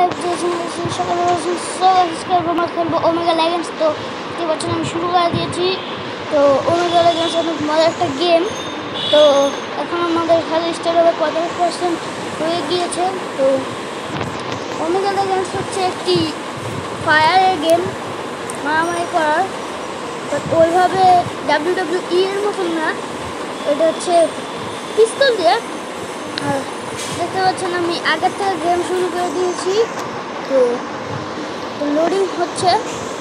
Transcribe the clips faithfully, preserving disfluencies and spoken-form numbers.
খেলবো omega legends. তো দেখতে পাচ্ছেন আমি শুরু করে দিয়েছি। তো ওমেগা লেজেন্ডস অনেক মজার একটা গেম। তো এখন আমাদের খেলা স্টার্ট হবে, পঞ্চাশ পার্সেন্ট হয়ে গিয়েছে। তো ওমেগা লেজেন্ডস হচ্ছে একটি ফায়ারের গেম, মারামারি করার, বাট ওইভাবে ডাব্লিউ ডাব্লিউ ই এর মতন না, এটা হচ্ছে পিস্তল দিয়ে। আর দেখতে পাচ্ছেন আমি আগের থেকে গেম শুরু করে দিয়েছি। তো লোডিং হচ্ছে,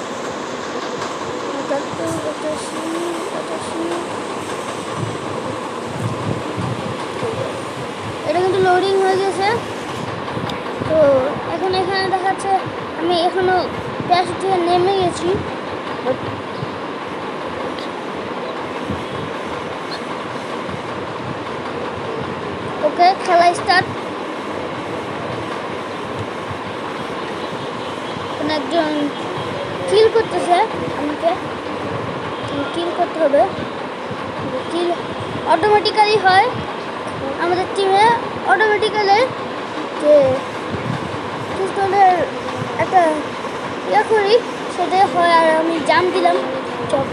এটা কিন্তু লোডিং হয়ে গেছে। তো এখন এখানে দেখাচ্ছে আমি এখনো প্যাস থেকে নেমে গেছি। ওকে, খেলা স্টার্ট। একজন কিল করতেছে, আমাকে কিল করতে হবে। কিল অটোমেটিক্যালি হয় আমাদের টিমে, অটোমেটিক্যালি যে পিস্তলের একটা ইয়ে করি সেটাই হয়। আর আমি জাম দিলাম, চপ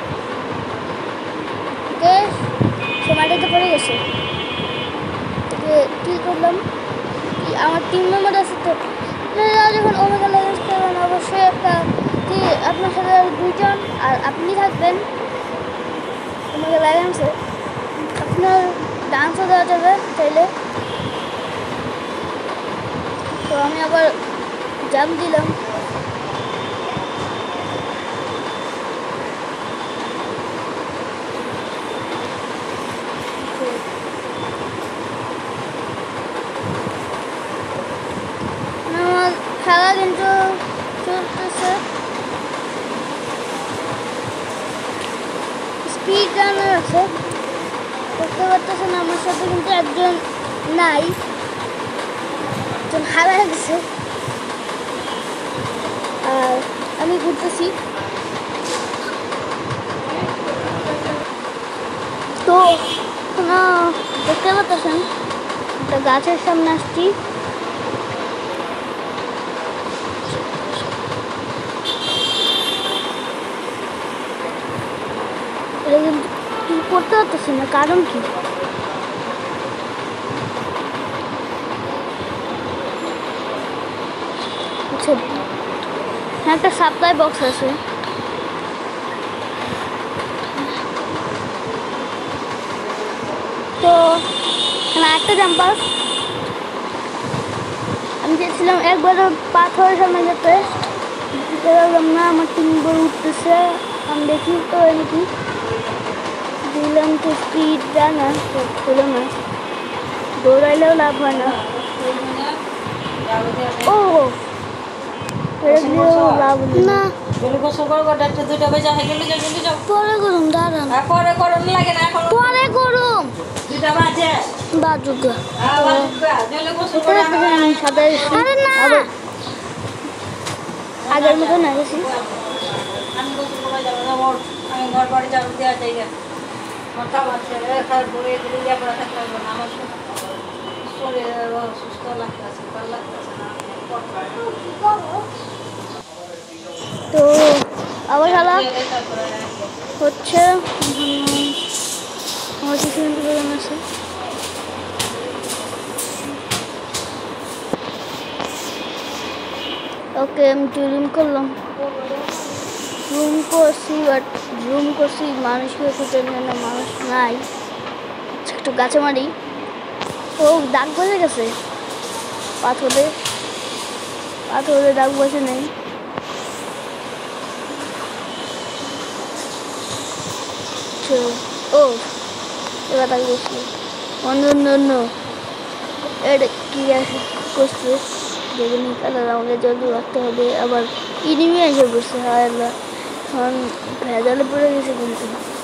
ওকে, সে মাটিতে পড়ে গেছে। ওকে কিল করলাম। আমার টিম মেম্বার আছে, তো যখন ওমেগা লেজেন্ডস খেলবেন অবশ্যই একটা কি আপনার সাথে দুইজন আর আপনি থাকবেন ওমেগা লেজেন্ডসে। আপনার ডান্সও দেওয়া যাবে চাইলে। তো আমি আবার জাম্প দিলাম। আমার খেলা কিন্তু চলতেছে। স্পিড রানার আছে, দেখতে পাচ্ছেন আমার সাথে কিন্তু একজন নাই, একজন হারা গেছে। আর আমি ঘুরতেছি। তো না দেখতে পাচ্ছেন একটা গাছের সামনে আসছি। কি করতে পারতেছি না, কারণ কি? আচ্ছা, হ্যাঁ, একটা সাপ্লাই বক্স আছে। তো একটা জাম্পার আমি চেয়েছিলাম একবারও পাথরের সামনে যেতে, পারলাম না। আমার তিন বড় উঠতেছে, আমি দেখি তো নাকি দিলাম তো স্পিড রানার, তো হলো না, দৌড়াইলেও লাভ হয় না। ও লাভ না, পরে করুন, দাঁড়ান, পরে করুন লাগে না, পরে করুন, বাজুগা আগের মতো না গেছি। আমি ঘর বাড়ি যাবো দেওয়া জায়গা আমার শরীর সুস্থ লাগতেছে, ভালো লাগতেছে না। তো আবার খেলা হচ্ছে, আমার কিছু আছে। ওকে, আমি জুম করলাম, জুম করছি, বাট জুম করছি মানুষকে খুঁজে না, মানুষ নাই। একটু গাছে মারি। ও দাগ বসে গেছে পাথরে, পাথরে দাগ বসে নেই। ও এবার দাগ বসছে, অন্য অন্য এটা কি আছে করছে দেখুন। কালার আমাকে জলদি রাখতে হবে। আবার ইনিমি এসে বসছে, হায় আল্লাহ, এখন ভেজালে পড়ে গেছে। কিন্তু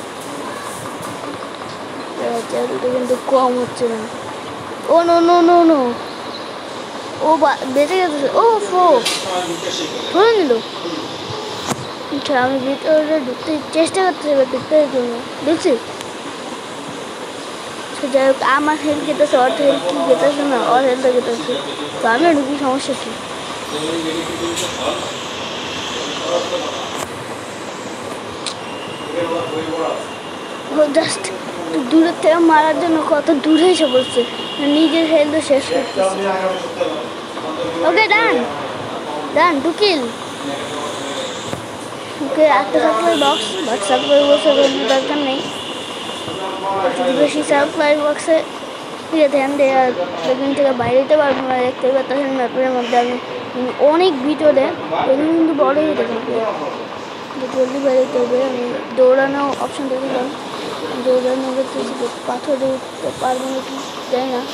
ভেজালটা কিন্তু কম হচ্ছে না। Oh no no no no ও বেঁচে গেছে। ও ফো ধরে নিল। আচ্ছা, আমি ভিতরে ঢুকতে চেষ্টা করতেছি, এবার ঢুকতে দেখছি। যাই হোক, আমার হেল্প গেতেছে, ওর হেল্প কি গেতেছে না, ওর হেল্পটা গেতেছে। তো আমিও ঢুকি, সমস্যা কি? জাস্ট দূরের থেকে মারার জন্য কত দূরে এসে বলছে, নিজের হেলথ শেষ করতেছে। ওকে ডান ডান টু কিল। ওকে একটা সাপ্লাই বক্স, বাট সাপ্লাই বক্সের কোনো দরকার নেই। যদি বেশি সাপ্লাই বক্সে ফিরে ধ্যান দেয় আর বেগুন থেকে বাইরে যেতে পারবো না। দেখতে পাচ্ছেন ম্যাপের মধ্যে আমি অনেক ভিতরে, এগুলো কিন্তু বড়ই হতে থাকবে, জলদি বেরোতে হবে। আমি দৌড়ানো অপশন দেখলাম, দৌড়ানো দেখতেছি পাথরে উঠতে পারবো না কি যাই না,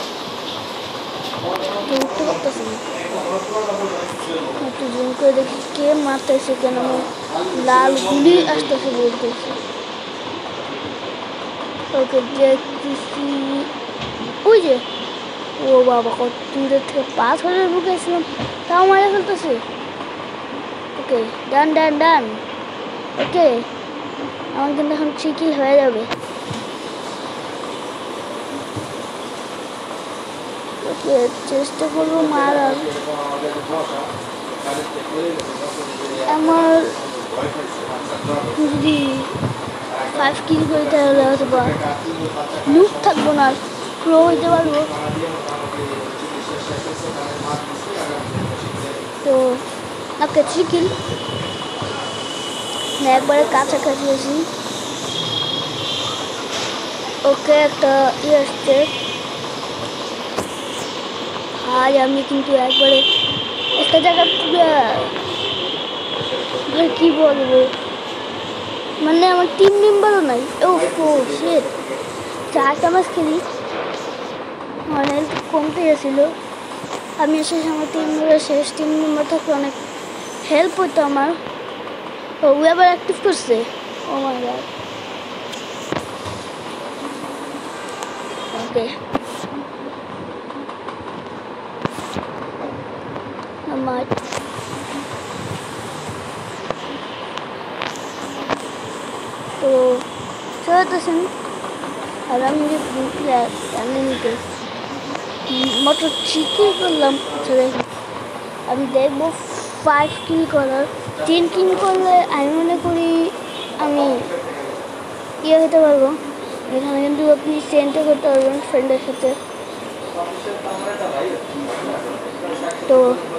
উঠতে পারতেছি না। একটু জুম করে দেখি কে মারতেছে, কেন আমার লাল গুলি আসতেছে বলতেছে। ওকে দেখতেছি ওই যে, ও বাবা কত দূরের থেকে পাথরের বুকে এসেছিলাম তাও মারা ফেলতেছে। ওকে ডান ডান ডান। ওকে আমার কিন্তু এখন থ্রি কিল হয়ে যাবে। ওকে চেষ্টা করবো মারার। আমার যদি ফাইভ কিল করি তাহলে হয়তো বা লুক থাকবো না, প্রো হইতে পারবো। তো ওকে থ্রি কিল, একবারে কাছাকাছি আছি। ওকে একটা ইয়ে আসছে, আজ আমি কিন্তু একবারে একটা জায়গা পুরো কি বলবো, মানে আমার টিম মেম্বারও নাই। ও শিট, চারটা ম্যাচ খেলি আমার হেলথ কমতে গেছিল। আমি এসে আমার টিম মেম্বার শেষ, টিম মেম্বার থাকলে অনেক হেল্প হতো আমার। ও আবার অ্যাক্টিভ করছে, ও মাই গড। ওকে আমার তো চলতেছেন আর আমি যে প্লেয়ার জানি নিতে মাত্র থ্রি কিল করলাম। আমি দেখবো ফাইভ কিল করার, টেন কিল করলে আমি মনে করি আমি ইয়ে হতে পারবো। এখানে কিন্তু আপনি সেন্টে করতে পারবেন ফ্রেন্ডের সাথে। তো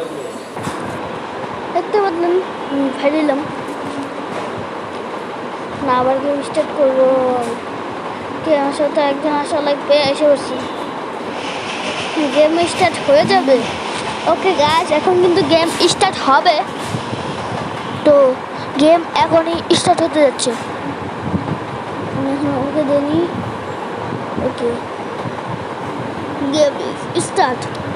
দেখতে পারলাম ভাই দিলাম না, আবার গেম স্টার্ট করবো। কে আমার সাথে একজন আসা লাগবে, এসে বসছি, গেম স্টার্ট হয়ে যাবে। ওকে গাইস এখন কিন্তু গেম স্টার্ট হবে, তো গেম এখনই স্টার্ট হতে যাচ্ছে। ওকে দেনি, ওকে গেম স্টার্ট।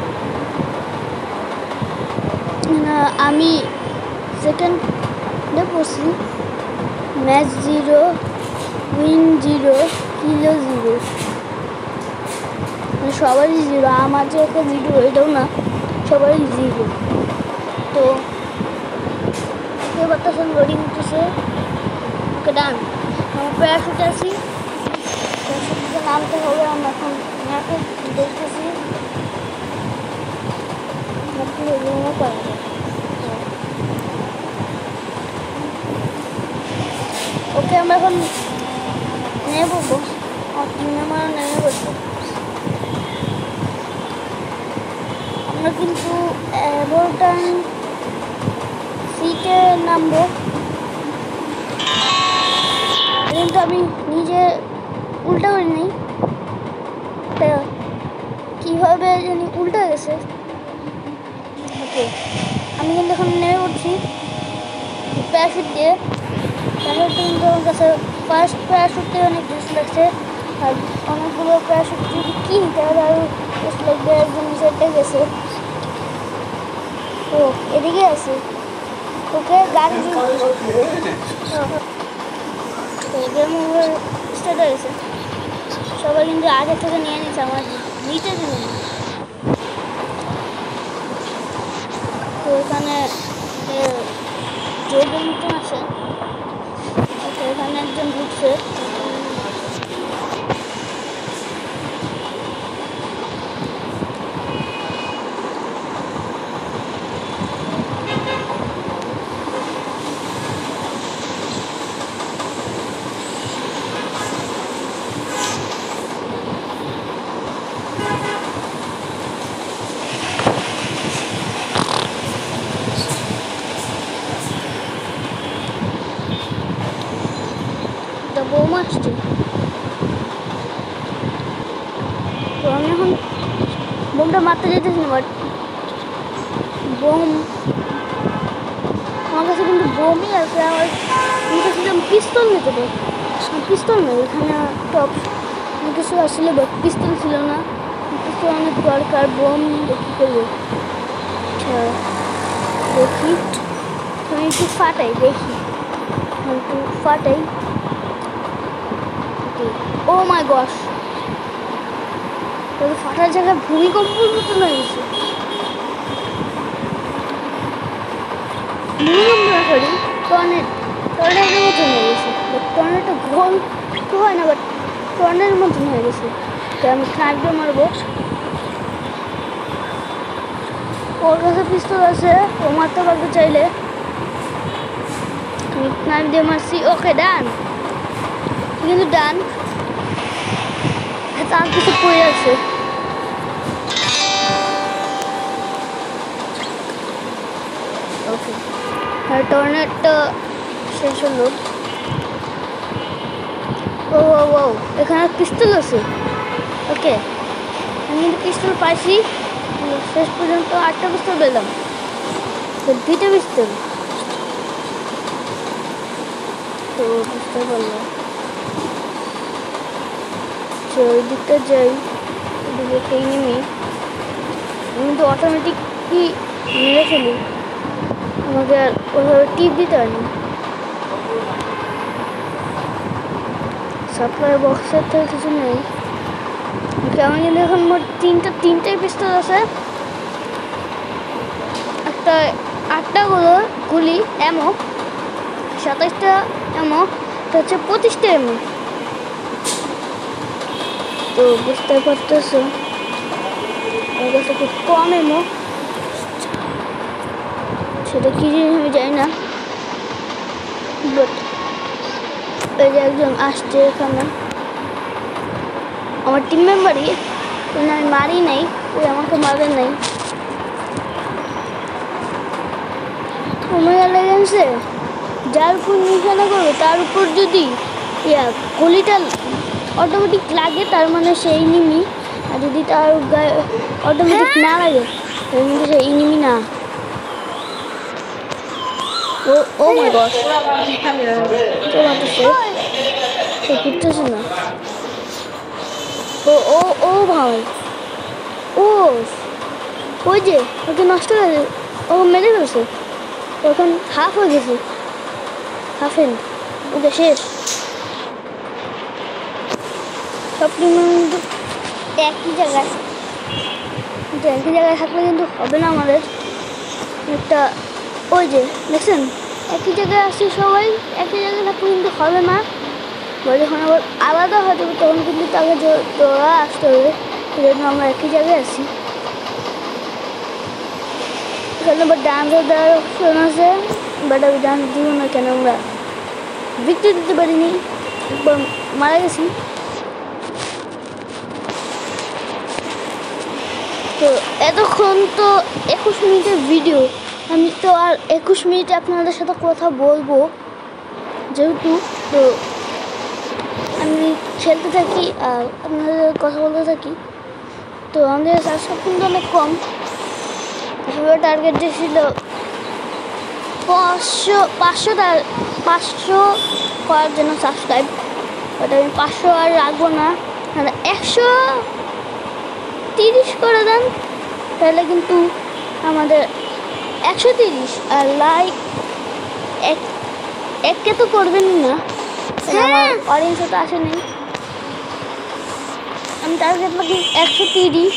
না আমি সেকেন্ডে পড়ছি, match zero, win zero, kill zero, মানে সবারই জিরো। আমার যে একটা জিরো এটাও না, সবারই জিরো। তো এবার তো লোডিং উঠতেছে। ওকে ডান, আমার প্যারাশুটে আছি, প্যারাশুটে নামতে হবে। আমরা এখন ম্যাপে দেখতেছি করা যায়। ওকে আমরা এখন নেমে পড়বো, আমরা নেমে পড়বো। আমরা কিন্তু এগারোটান সিটে নামবো, কিন্তু আমি নিজে উল্টা করি নি, কীভাবে জানি উল্টা গেছে। ওকে আমি কিন্তু এখন নেমে পড়ছি প্যারাশুট দিয়ে। প্যারাশুট কিন্তু আমার কাছে ফার্স্ট প্যারাশুটে অনেক বেশি লাগছে, আর অনেকগুলো প্যারাশুট যদি কিনি তাহলে আরও বেশি লাগবে। একজন নিচেরটা গেছে, ও এদিকে আছে। ওকে গাড়ি গেম ওভার স্টার্ট হয়ে গেছে। সবাই কিন্তু আগে থেকে নিয়ে নিচ্ছে, আমার নিতে দিন। তো এখানে জোরের মতন আছে, এখানে একজন ঢুকছে। বোমটা মারতে যেতেছি না, বাট বোম আমার কাছে কিন্তু বোমই আছে। আমার আমি চাচ্ছিলাম পিস্তল নিতে পারি, পিস্তল নেই এখানে টপ কিছু আসলে, বাট পিস্তল ছিল না। পিস্তল অনেক দরকার, বোম দেখি করবো। আচ্ছা দেখি আমি একটু ফাটাই, দেখি একটু ফাটাই। ও মাই গস, ফাটার জায়গায় ভূমিকম্পের মতন হয়ে গেছে। ভূমিকম্প না করি, টর্নেড টর্নেডের মতন হয়ে গেছে। টর্নেডটা গোল তো হয় না, বাট টর্নেডের মতন হয়ে গেছে। তো আমি খাটবে মারবো। ওর কাছে পিস্তল আছে, ও মারতে পারবে চাইলে। আমি স্নাইপ দিয়ে মারছি, ওকে ডান, কিন্তু ডান তার কিছু পড়ে আছে। ওকে আর টর্নেডটা শেষ হলো। ও ও ও এখানে পিস্তল আছে। ওকে আমি কিন্তু পিস্তল পাইছি, শেষ পর্যন্ত আটটা পিস্তল পেলাম, দুইটা পিস্তল। তো বুঝতে পারলাম ওই দিকটা যাই, ওদিকে নেমে আমি তো অটোমেটিকলি মেরে ফেলি, আমাকে আর ওইভাবে টিপ দিতে হয় না। সাপ্লাই বক্সের তো কিছু নেই। আমার কিন্তু এখন মোট তিনটা তিনটাই পিস্তল আছে, একটা আটটা গুলো গুলি এমো, সাতাইশটা এমো, হচ্ছে পঁচিশটা এমো। তো বুঝতে পারতেছো আমার কাছে খুব কম এমো, সেটা কি জিনিস আমি জানি না, বাট এই যে একজন আসছে এখানে আমার টিম মেম্বারই, আমি মারি নাই, ওই আমাকে মারে নাই। ওমেগা লেগেন্সে যার উপর নিশানা করবে তার উপর যদি ইয়া গুলিটা অটোমেটিক লাগে, তার মানে সেই এনিমি। আর যদি তার গায়ে অটোমেটিক না লাগে তার মানে সেই এনিমি না। ও ও মাই গড, সে ঘুরতেছে না। ও ও ও ভাই, ও ওই যে ওকে নষ্ট হয়ে ও মেরে ফেলছে, ওখান হাফ হয়ে গেছে, হাফ এন্ড। ওকে শেষ। সব কিন্তু একই জায়গায়, কিন্তু একই জায়গায় থাকলে কিন্তু হবে না আমাদের। একটা ওই যে দেখছেন একই জায়গায় আসছে সবাই, একই জায়গায় থাকলে কিন্তু হবে না। যখন আবার আলাদা হয়ে যাবে তখন কিন্তু তাকে দৌড়া আসতে হবে, এই জন্য আমরা একই জায়গায় আছি। এখানে আবার ডান্স দেওয়ার অপশন আছে, বাট আমি ডান্স দিব না, কেন আমরা ভিক্টরি দিতে পারিনি, একবার মারা গেছি। তো এতক্ষণ তো একুশ মিনিটের ভিডিও, আমি তো আর একুশ মিনিটে আপনাদের সাথে কথা বলবো যেহেতু, তো আমি খেলতে থাকি আর আপনাদের কথা বলতে থাকি। তো আমাদের সাবস্ক্রাইব কিন্তু অনেক কম, টার্গেট যে ছিল পাঁচশো পাঁচশো পাঁচশো করার জন্য সাবস্ক্রাইব, বাট আমি পাঁচশো আর রাখবো না, মানে একশো তিরিশ করে দেন তাহলে কিন্তু আমাদের একশো তিরিশ। আর লাইক এক একে তো করবেনই না, আমার অডিয়েন্সে তো আসেনি। আমি টার্গেট রাখি একশো তিরিশ।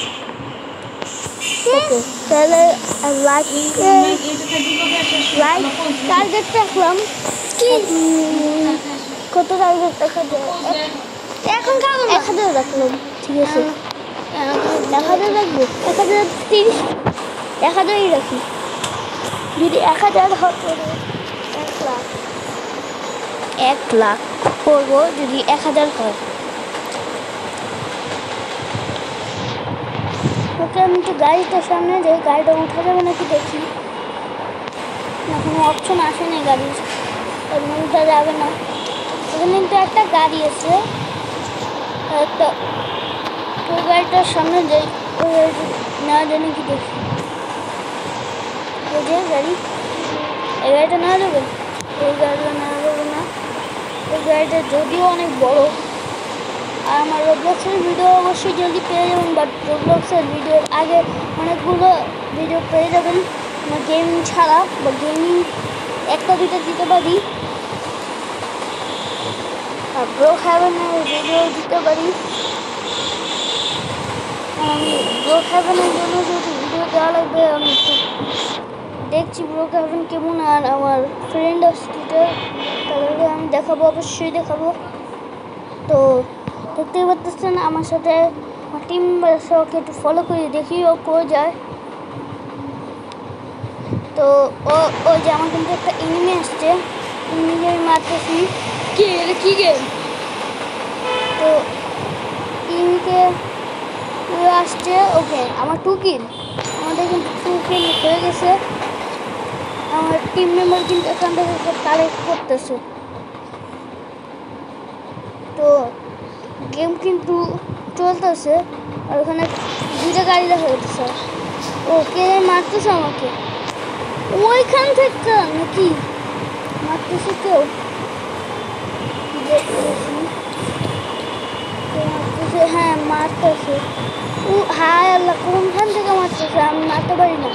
ওকে তাহলে লাইক লাইক টার্গেট রাখলাম কি কত টার্গেট দেখা যায় এখন খাবো এক হাজার রাখলাম, ঠিক আছে এক হাজার রাখবো, এক হাজার তিরিশ এক হাজারই রাখি। যদি এক হাজার হয় এক লাখ এক লাখ করবো যদি এক হাজার হয়। ওকে আমি তো গাড়িটার সামনে যাই, গাড়িটা উঠা যাবে নাকি দেখি, না কোনো অপশন আসেনি গাড়ির, এমনি উঠা যাবে না। এখানে কিন্তু একটা গাড়ি আছে, একটা ওই গাড়িটার সামনে যাই, ওই গাড়িটা নেওয়া যায় নাকি দেখি। ওই যে গাড়ি, এই গাড়িটা নেওয়া যাবে? এই গাড়িটা নেওয়া যাবে না। এই গাড়িটা যদিও অনেক বড়। আর আমার রোবলক্সের ভিডিও অবশ্যই জলদি পেয়ে যাবেন, বাট রোবলক্সের ভিডিওর আগে অনেকগুলো ভিডিও পেয়ে যাবেন আমার গেমিং ছাড়া, বা গেমিং একটা দুটো দিতে পারি, আর ব্রোকহ্যাভেনের ভিডিও দিতে পারি। আমি ব্রোকহ্যাভেনের জন্য যদি ভিডিও দেওয়া লাগবে, আমি একটু দেখছি ব্রোকহ্যাভেন কেমন। আর আমার ফ্রেন্ড আসছে তাদেরকে আমি দেখাবো, অবশ্যই দেখাবো। তো দেখতেই পাচ্ছেন আমার সাথে আমার টিম সবাইকে একটু ফলো করে দেখি ও কই যায়। তো ও ওই যে আমার কিন্তু একটা এনিমি আসছে, এনিমিকে আমি মারতেছি। কি এটা কি গেম? তো এনিমিকে আসছে। ওকে, আমার টু কিল, আমাদের কিন্তু টু কিল হয়ে গেছে। আমার টিম মেম্বার কিন্তু এখান থেকে কালেক্ট করতেছে। তো গেম কিন্তু চলতেছে, আর ওখানে দুইটা গাড়ি দেখা যাচ্ছে। ও কে মারতেছে আমাকে ওইখান থেকে নাকি? মারতেছে কেউ, মারতেছে, হ্যাঁ মারতেছে। ও হায় আল্লাহ, কোনখান থেকে মারতেছে আমি মারতে পারি না।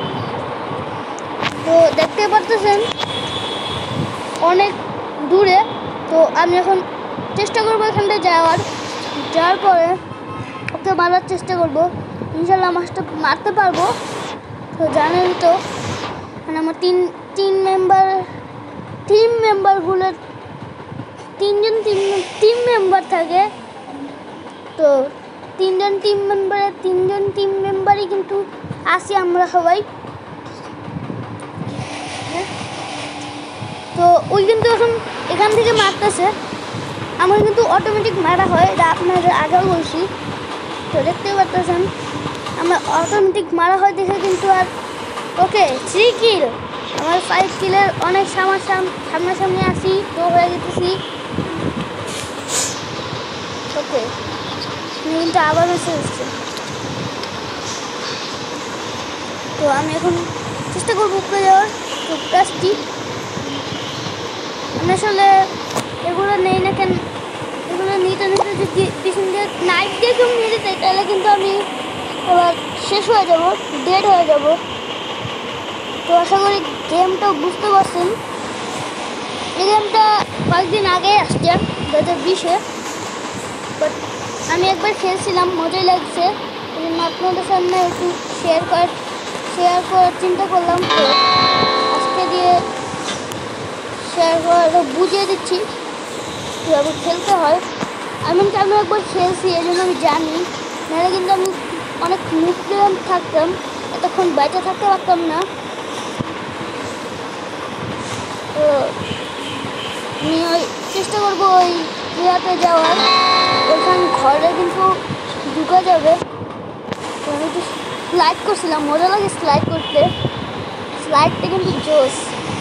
তো দেখতে পারতেছেন অনেক দূরে। তো আমি এখন চেষ্টা করবো এখান থেকে যাওয়ার, যাওয়ার পরে ওকে মারার চেষ্টা করবো। ইনশাল্লাহ মাছটা মারতে পারবো। তো জানেন তো মানে আমার তিন তিন মেম্বার টিম মেম্বারগুলো তিনজন তিন টিম মেম্বার থাকে। তো তিনজন টিম মেম্বারের তিনজন টিম মেম্বারই কিন্তু আসি আমরা সবাই। তো ওই কিন্তু এখন এখান থেকে মারতেছে, আমার কিন্তু অটোমেটিক মারা হয়, এটা আপনাদের আগেও বলছি। তো দেখতেই পাচ্ছেন আমার অটোমেটিক মারা হয় দেখে কিন্তু। আর ওকে থ্রি কিল, আমার ফাইভ কিলের অনেক সামনা সামনাসামনি আসি, তো হয়ে যেতেছি। ওকে কিন্তু আবার মেসেজ এসছে। তো আমি এখন চেষ্টা করবো উপরে যাওয়ার। তো প্লাসটি আমি আসলে এগুলো নেই না কেন, এগুলো নিতে নিতে যদি পিছন দিয়ে নাইট দিয়ে কেউ নিয়ে যেতে তাহলে কিন্তু আমি এবার শেষ হয়ে যাব, ডেড হয়ে যাব। তো আশা করি গেমটা বুঝতে পারছেন। এই গেমটা কয়েকদিন আগে আসছে দু হাজার বিশে, বাট আমি একবার খেলছিলাম, মজাই লাগছে। এই জন্য আপনাদের সামনে একটু শেয়ার করার শেয়ার করার চিন্তা করলাম। তো আজকে দিয়ে শেয়ার করার বুঝিয়ে দিচ্ছি কীভাবে খেলতে হয়। এমনকি আমি একবার খেলছি, এই জন্য আমি জানি, নাহলে কিন্তু আমি অনেক মুসলিম থাকতাম, এতক্ষণ বেঁচে থাকতে পারতাম না। তো আমি ওই চেষ্টা করবো ওই জায়গাতে যাওয়ার, ওইখানে ঘরে কিন্তু ঢুকা যাবে। তো আমি একটু স্লাইড করছিলাম, মজা লাগে স্লাইড করতে, স্লাইডটা কিন্তু জোস।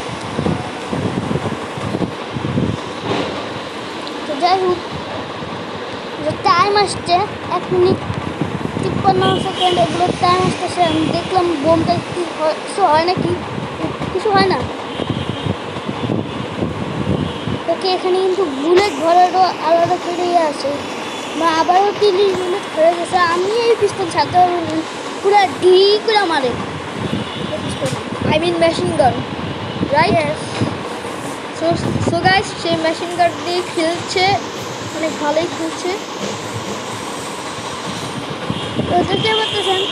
তো যাই হোক, টাইম আসছে এক মিনিট তিপ্পান্ন সেকেন্ড, এগুলো টাইম আসতেছে। আমি দেখলাম বোমটা কিছু হয় নাকি, কিছু হয় না। ওকে এখানে কিন্তু বুলেট ভরারও আলাদা করে আছে, বা আবারও তিরিশ বুলেট হয়ে গেছে। আমি এই পিস্তল ছাড়তে পারবো না, পুরো ডি করে মারে। I mean machine gun, right? Yes. So so guys, সেই মেশিন গান দিয়ে খেলছে, অনেক ভালোই খেলছে। তো দেখতে পাচ্ছেন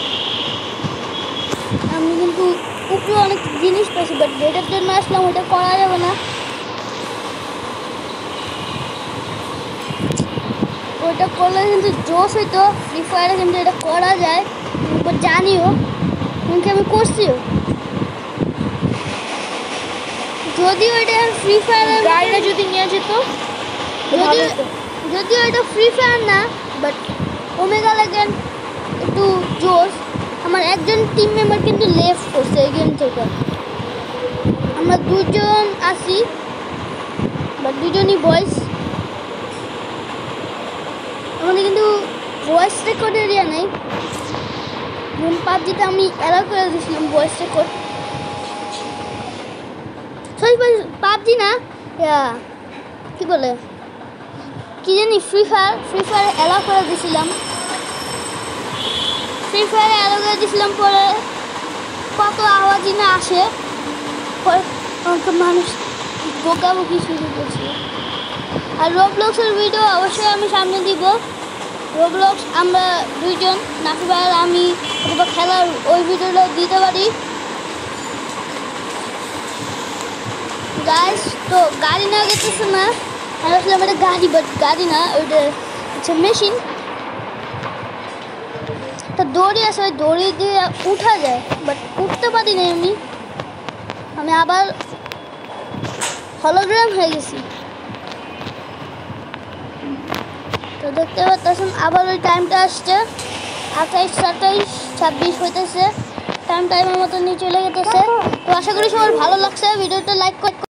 আমি কিন্তু উপরে অনেক জিনিস পেয়েছি, বাট ডেটের জন্য আসলাম, ওটা করা যাবে না। ওইটা করলে কিন্তু জোশ হইতো, ফ্রি ফায়ারে কিন্তু এটা করা যায়, জানিও, এমনকি আমি করছিও। যদিও এটা ফ্রি ফায়ারের গাড়িটা যদি নিয়ে যেত যদিও যদিও এটা ফ্রি ফায়ার না, বাট ওমেগা লেজেন্ড একটু জোশ। আমার একজন টিম মেম্বার কিন্তু লেফট করছে এই গেম থেকে, আমরা দুজন আছি, বাট দুজনই বয়েস। আমাদের কিন্তু ভয়েস রেকর্ড এরিয়া নেই, যেমন পাবজিতে আমি অ্যালাউ করে দিয়েছিলাম ভয়েস রেকর্ড, সরি পাবজি না, ইয়া, কি বলে কি জানি, ফ্রি ফায়ার ফ্রি ফায়ারে অ্যালাউ করে দিয়েছিলাম, ফ্রি ফায়ারে অ্যালাউ করে দিয়েছিলাম। পরে কত আওয়াজই না আসে, পরে মানুষ বকাবকি শুরু করছে। আর রোবলক্সের ভিডিও অবশ্যই আমি সামনে দিব। রোবলক্স আমরা দুইজন, নাকি ভাই আর আমি, অথবা খেলার ওই ভিডিওটা দিতে পারি গাইস। তো গাড়ি না গেতেছে না, আর আসলে আমার গাড়ি, বাট গাড়ি না, ওইটা হচ্ছে মেশিন। তা দড়ি আছে, ওই দড়ি দিয়ে উঠা যায়, বাট উঠতে পারি না আমি আমি আবার হলোগ্রাম হয়ে গেছি। তো দেখতে পাচ্ছেন আবার ওই টাইমটা আসছে, আঠাইশ সাতাইশ ছাব্বিশ হইতেছে, টাইম টাইমের মতো নিয়ে চলে গেতেছে। তো আশা করি সবার ভালো লাগছে, ভিডিওটা লাইক করে